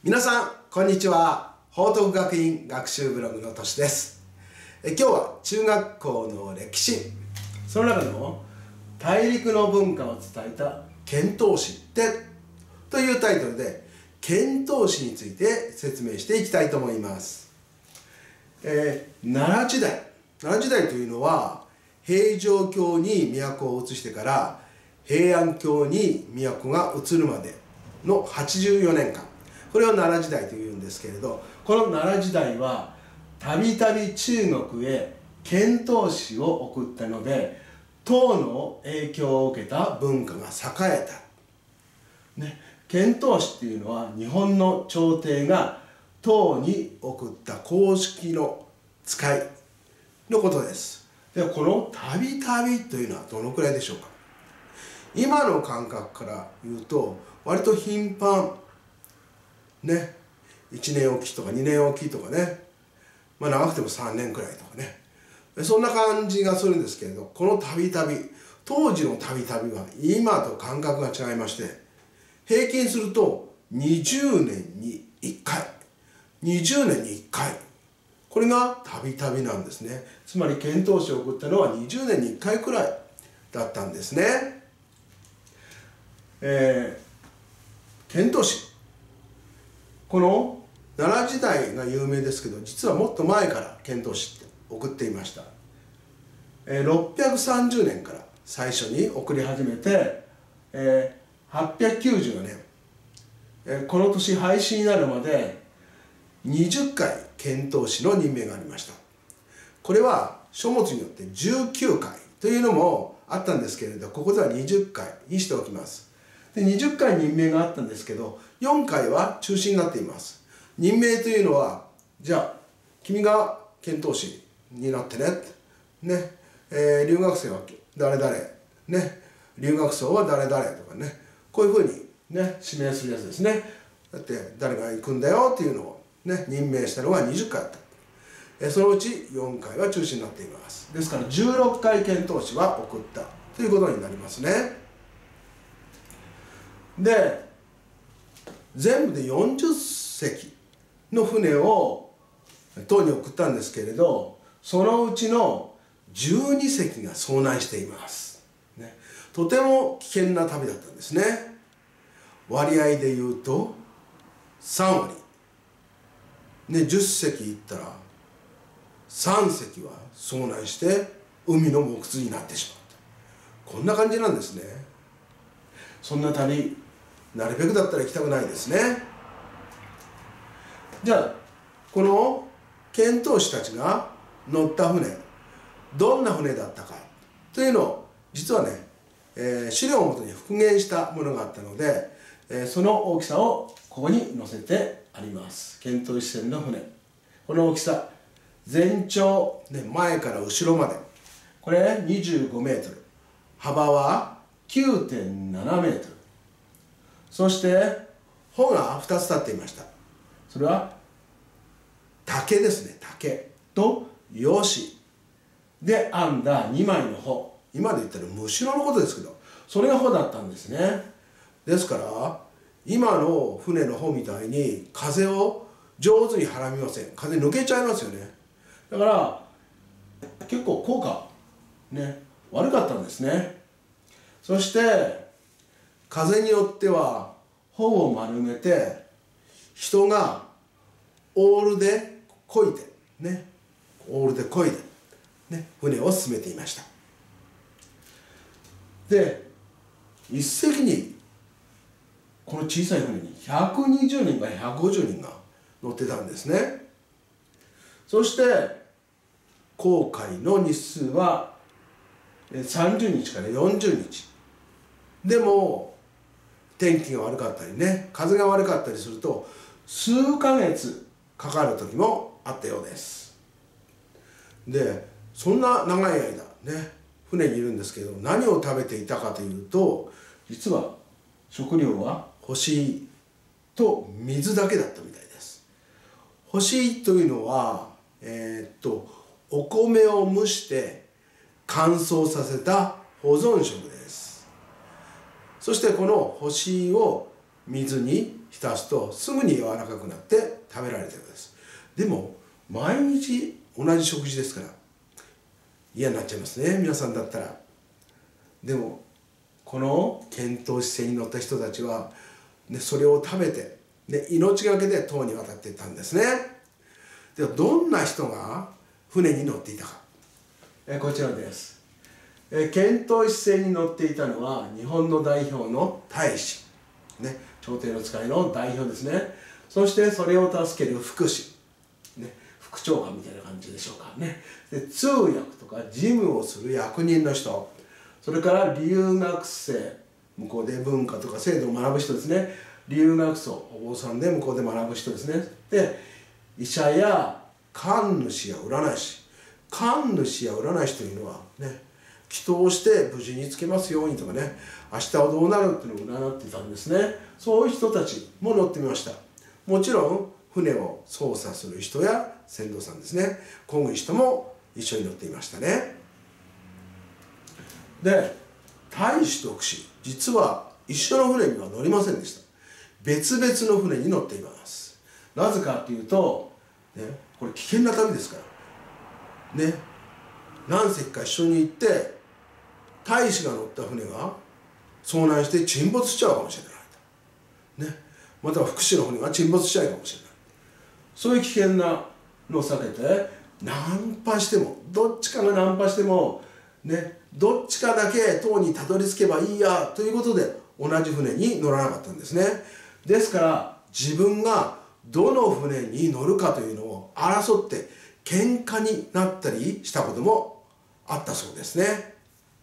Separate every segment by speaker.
Speaker 1: 皆さんこんにちは。報徳学院学習ブログのとしです。今日は中学校の歴史、その中の大陸の文化を伝えた遣唐使ってというタイトルで遣唐使について説明していきたいと思います。奈良時代というのは平城京に都を移してから平安京に都が移るまでの84年間、これを奈良時代というんですけれど、この奈良時代はたびたび中国へ遣唐使を送ったので唐の影響を受けた文化が栄えた、遣唐使っていうのは日本の朝廷が唐に送った公式の使いのことです。でこのたびたびというのはどのくらいでしょうか。今の感覚から言うと割と頻繁ね、1年おきとか2年おきとかね、長くても3年くらいとかね、そんな感じがするんですけれど、このたびたび、当時のたびたびは今と感覚が違いまして、平均すると20年に1回、20年に1回、これがたびたびなんですね。つまり遣唐使を送ったのは20年に1回くらいだったんですね。遣唐使、この奈良時代が有名ですけど、実はもっと前から遣唐使って送っていました。630年から最初に送り始めて、894年、この年廃止になるまで20回遣唐使の任命がありました。これは書物によって19回というのもあったんですけれど、ここでは20回にしておきます。で20回任命があったんですけど、4回は中止になっています。任命というのは、じゃあ君が遣唐使になってね、留学生は誰々ね、留学僧は誰々とかね、こういうふうにね指名するやつですね。だって誰が行くんだよっていうのをね任命したのが20回あった。そのうち4回は中止になっています。ですから16回遣唐使は送ったということになりますね。で全部で40隻の船を唐に送ったんですけれど、そのうちの12隻が遭難しています、とても危険な旅だったんですね。割合で言うと3割、10隻行ったら3隻は遭難して海の藻窟になってしまった。こんな感じなんですね。そんな旅なるべくだったら行きたくないですね。じゃあこの遣唐使たちが乗った船、どんな船だったかというのを実はね、資料をもとに復元したものがあったので、その大きさをここに載せてあります。遣唐使船の船、この大きさ、全長、前から後ろまでこれ25メートル、幅は 9.7 メートル、そして帆が2つ立っていました。それは竹ですね。竹とよしで編んだ2枚の帆、今で言ったらむしろのことですけど、それが帆だったんですね。ですから今の船の帆みたいに風を上手にはらみません。風抜けちゃいますよね。だから結構効果悪かったんですね。そして風によっては帆を丸めて人がオールで漕いで船を進めていました。で一隻にこの小さい船に120人か150人が乗ってたんですね。そして航海の日数は30日から40日。でも天気が悪かったり風が悪かったりすると数ヶ月かかる時もあったようです。でそんな長い間船にいるんですけど、何を食べていたかというと、実は食料は干しと水だけだったみたいです。干しというのはお米を蒸して乾燥させた保存食です。そしてこの干しを水に浸すとすぐに柔らかくなって食べられてるんです。でも毎日同じ食事ですから嫌になっちゃいますね、皆さんだったら。でもこの遣唐使船に乗った人たちは、ね、それを食べて、ね、命がけで唐に渡っていったんですね。ではどんな人が船に乗っていたか、こちらです。遣唐使船に乗っていたのは日本の代表の大使、ね、朝廷の使いの代表ですね。そしてそれを助ける副使、ね、副長官みたいな感じでしょうかね。で通訳とか事務をする役人の人、それから留学生、向こうで文化とか制度を学ぶ人ですね。留学僧、お坊さんで向こうで学ぶ人ですね。で医者や神主や占い師、神主や占い師というのはね、祈祷して無事につけますようにとかね、明日はどうなるっていうのを占っていたんですね。そういう人たちも乗ってみました。もちろん船を操作する人や船頭さんですね、漕ぐ人も一緒に乗っていましたね。で大使と副使、実は一緒の船には乗りませんでした。別々の船に乗っています。なぜかというと、ね、これ危険な旅ですからね、何隻か一緒に行って大使が乗った船が遭難して沈没しちゃうかもしれないと、ね、または副使の船が沈没しちゃうかもしれない、そういう危険なのを避けて、ナンパしてもどっちかがナンパしてもね、どっちかだけ唐にたどり着けばいいやということで同じ船に乗らなかったんですね。ですから自分がどの船に乗るかというのを争って喧嘩になったりしたこともあったそうですね。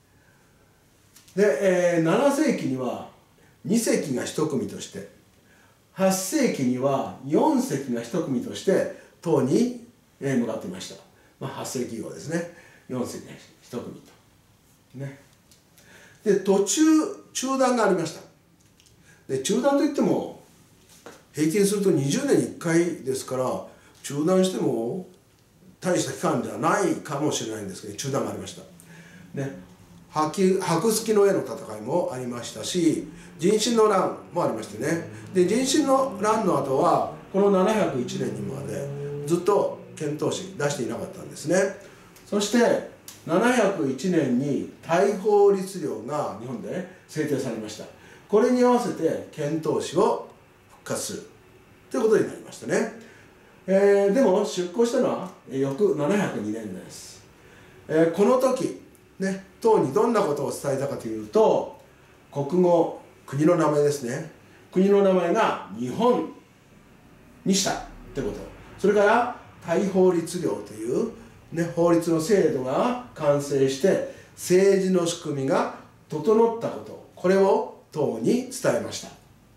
Speaker 1: で、7世紀には2隻が1組として、8世紀には4隻が1組として唐に向かっていました。8世紀以降ですね、4隻が1組と。ね、で途中中断がありました。で中断といっても平均すると20年に1回ですから、中断しても大した期間じゃないかもしれないんですけど、中断がありました。ね、白月の絵の戦いもありましたし、壬申の乱もありましてね。で壬申の乱の後はこの701年にまでずっと遣唐使出していなかったんですね。そして701年に大宝律令が日本で制定されました。これに合わせて遣唐使を復活するということになりましたね。でも出航したのは翌702年です。この時ね、唐にどんなことを伝えたかというと、国語、国の名前ですね、国の名前が日本にしたってこと、それから大宝律令というね、法律の制度が完成して政治の仕組みが整ったこと、これを唐に伝えました。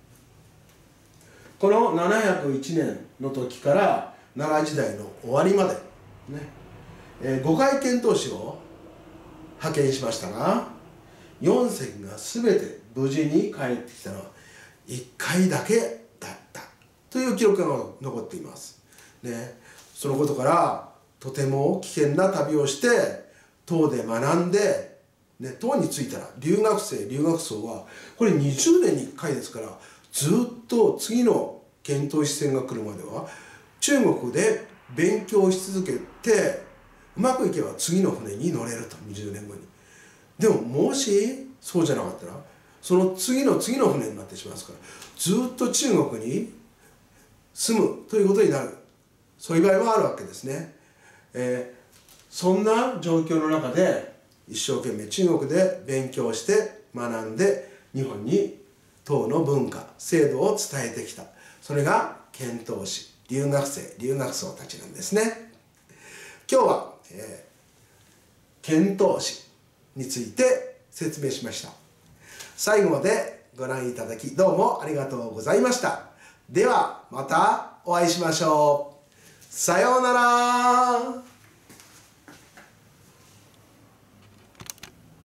Speaker 1: この701年の時から奈良時代の終わりまで、ね、5回遣唐使を派遣しましたが、4隻が全て無事に帰ってきたのは1回だけだったという記録が残っています、ね、そのことからとても危険な旅をして唐で学んで、ね、唐に着いたら留学生留学僧はこれ20年に1回ですから、ずっと次の遣唐使船が来るまでは中国で勉強し続けて、うまくいけば次の船に乗れると、20年後に。でももしそうじゃなかったらその次の次の船になってしまいますから、ずっと中国に住むということになる、そういう場合もあるわけですね。そんな状況の中で一生懸命中国で勉強して学んで日本に唐の文化制度を伝えてきた、それが遣唐使留学生留学僧たちなんですね。今日は、遣唐使について説明しました。最後までご覧いただきどうもありがとうございました。ではまたお会いしましょう。さようなら。